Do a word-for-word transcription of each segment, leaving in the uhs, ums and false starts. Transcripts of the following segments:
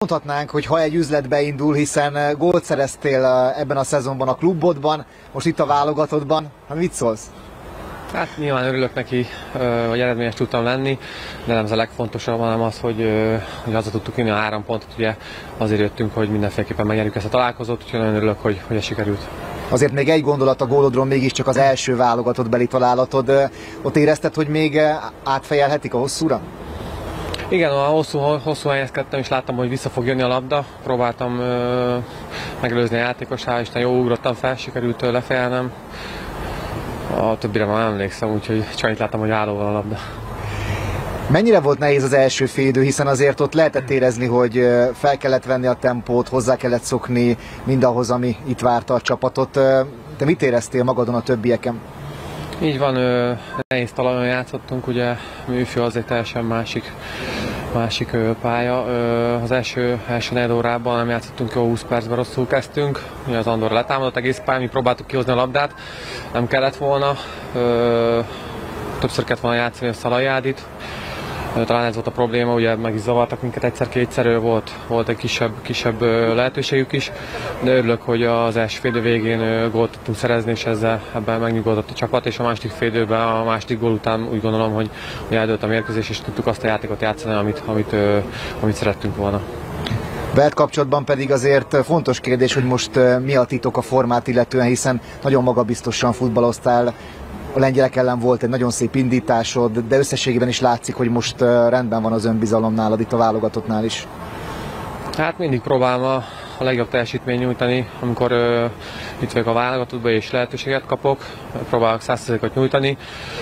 Mondhatnánk, hogy ha egy üzletbe indul, hiszen gólt szereztél ebben a szezonban a klubodban, most itt a válogatottban, hát mit szólsz? Hát nyilván örülök neki, hogy eredményes tudtam lenni, de nem ez a legfontosabb, hanem az, hogy, hogy haza tudtuk vinni a három pontot, ugye azért jöttünk, hogy mindenféleképpen megnyerjük ezt a találkozót, úgyhogy nagyon örülök, hogy, hogy ez sikerült. Azért még egy gondolat a gólodról, mégiscsak az első válogatott beli találatod. Ott érezted, hogy még átfejelhetik a hosszúra? Igen, a hosszú, hosszú helyezkedtem, és láttam, hogy vissza fog jönni a labda. Próbáltam ö, megelőzni a játékos, hál' Isten, jó ugrottam fel, sikerült lefejelnem. A többire már nem emlékszem, úgyhogy csak itt láttam, hogy állóval a labda. Mennyire volt nehéz az első félidő, hiszen azért ott lehetett érezni, hogy fel kellett venni a tempót, hozzá kellett szokni mindahhoz, ami itt várta a csapatot. Te mit éreztél magadon a többieken? Így van, ö, nehéz talajon játszottunk, ugye műfő az egy teljesen másik, másik ö, pálya. Ö, az első, első negyed órában nem játszottunk jó, húsz percben rosszul kezdtünk. Ugye az Andorra letámadott egész pályán, mi próbáltuk kihozni a labdát, nem kellett volna. Ö, többször kellett volna játszani a Szalajádit. Talán ez volt a probléma, ugye meg is zavartak minket egyszer-kétszer, volt, volt egy kisebb, kisebb lehetőségük is, de örülök, hogy az első félidő végén gólt tudtunk szerezni, és ezzel ebben megnyugodott a csapat, és a második félidőben, a második gól után úgy gondolom, hogy, hogy eldőlt a mérkőzés, és tudtuk azt a játékot játszani, amit, amit, amit szerettünk volna. Veled kapcsolatban pedig azért fontos kérdés, hogy most mi a titok a formát illetően, hiszen nagyon magabiztosan futballoztál. A lengyelek ellen volt egy nagyon szép indításod, de összességében is látszik, hogy most rendben van az önbizalom nálad, itt a válogatottnál is. Hát mindig próbálom a, a legjobb teljesítményt nyújtani, amikor uh, itt vagyok a válogatottban és lehetőséget kapok, próbálok száz százalékot nyújtani.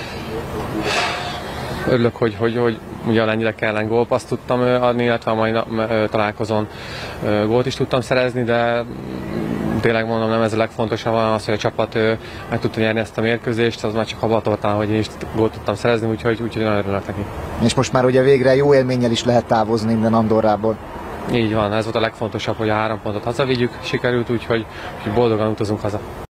Örülök, hogy, hogy, hogy ugye a lengyelek ellen gólpaszt tudtam adni, illetve a mai találkozón gólt is tudtam szerezni, de tényleg mondom, nem ez a legfontosabb, hanem az, hogy a csapat meg tudta nyerni ezt a mérkőzést, az már csak habatoltál, hogy én is gólt tudtam szerezni, úgyhogy, úgyhogy nagyon örülök neki. És most már ugye végre jó élménnyel is lehet távozni innen Andorrából. Így van, ez volt a legfontosabb, hogy a három pontot hazavigyük, sikerült, úgyhogy, úgyhogy boldogan utazunk haza.